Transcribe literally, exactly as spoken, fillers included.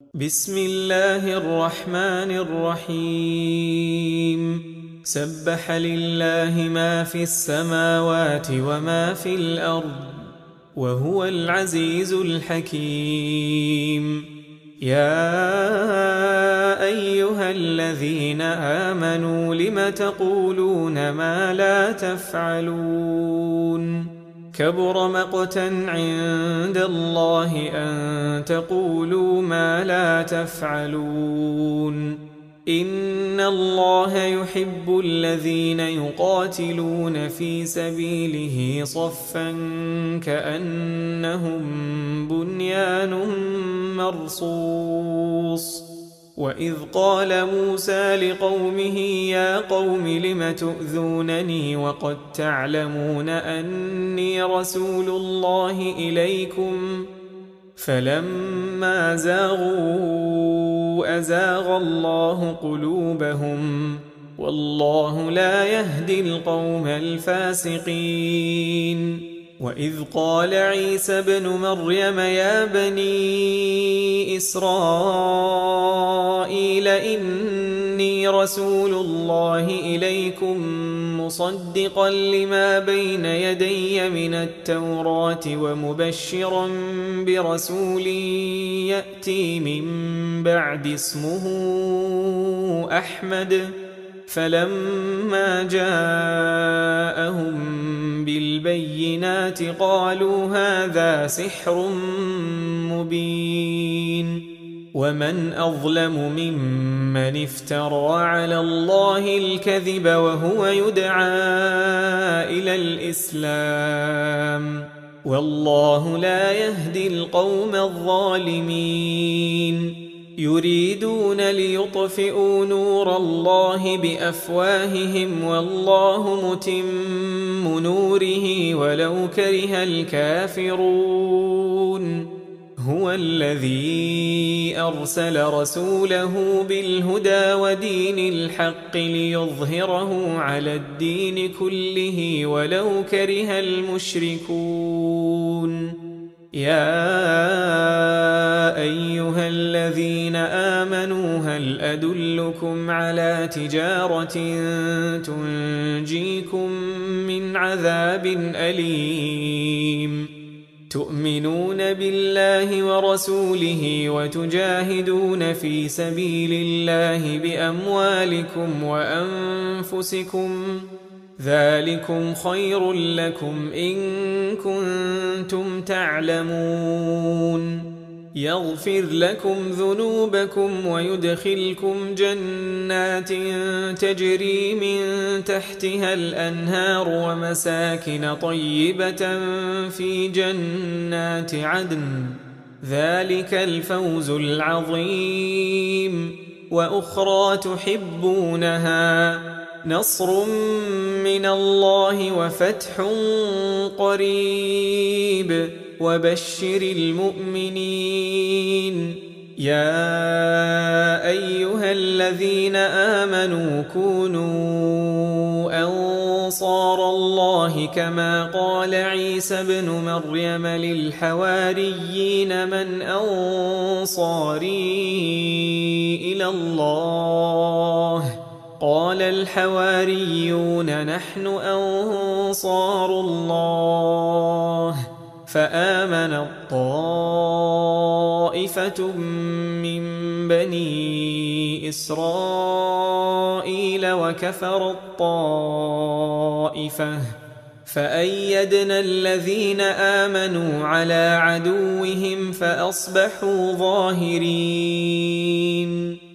بسم الله الرحمن الرحيم سبح لله ما في السماوات وما في الأرض وهو العزيز الحكيم. يا أيها الذين آمنوا لم تقولون ما لا تفعلون كبر مقتا عند الله أن تقولوا ما لا تفعلون. إن الله يحب الذين يقاتلون في سبيله صفا كأنهم بنيان مرصوص. وإذ قال موسى لقومه يا قوم لم تؤذونني وقد تعلمون أني رسول الله إليكم فلما زاغوا أزاغ الله قلوبهم والله لا يهدي القوم الفاسقين. وإذ قال عيسى ابن مريم يا بني إسرائيل إني رسول الله إليكم مصدقا لما بين يدي من التوراة ومبشرا برسول يأتي من بعد اسمه أحمد. فلما جاءهم بالبينات قالوا هذا سحر مبين. ومن أظلم ممن افترى على الله الكذب وهو يدعى إلى الإسلام والله لا يهدي القوم الظالمين. يريدون ليطفئوا نور الله بأفواههم والله متم نوره ولو كره الكافرون. هو الذي أرسل رسوله بالهدى ودين الحق ليظهره على الدين كله ولو كره المشركون. يا أيها الذين آمنوا هل أدلكم على تجارة تنجيكم من عذاب أليم تؤمنون بالله ورسوله وتجاهدون في سبيل الله بأموالكم وأنفسكم ذلكم خير لكم إن كنتم تعلمون. يغفر لكم ذنوبكم ويدخلكم جنات تجري من تحتها الأنهار ومساكن طيبة في جنات عدن ذلك الفوز العظيم. وأخرى تحبونها نصر من الله وفتح قريب وبشر المؤمنين. يا أيها الذين آمنوا كونوا أنصار الله كما قال عيسى ابن مريم للحواريين من أنصاري إلى الله قال الحواريون نحن أنصار الله. فآمنت طائفة من بني إسرائيل وكفرت طائفة فأيدنا الذين آمنوا على عدوهم فأصبحوا ظاهرين.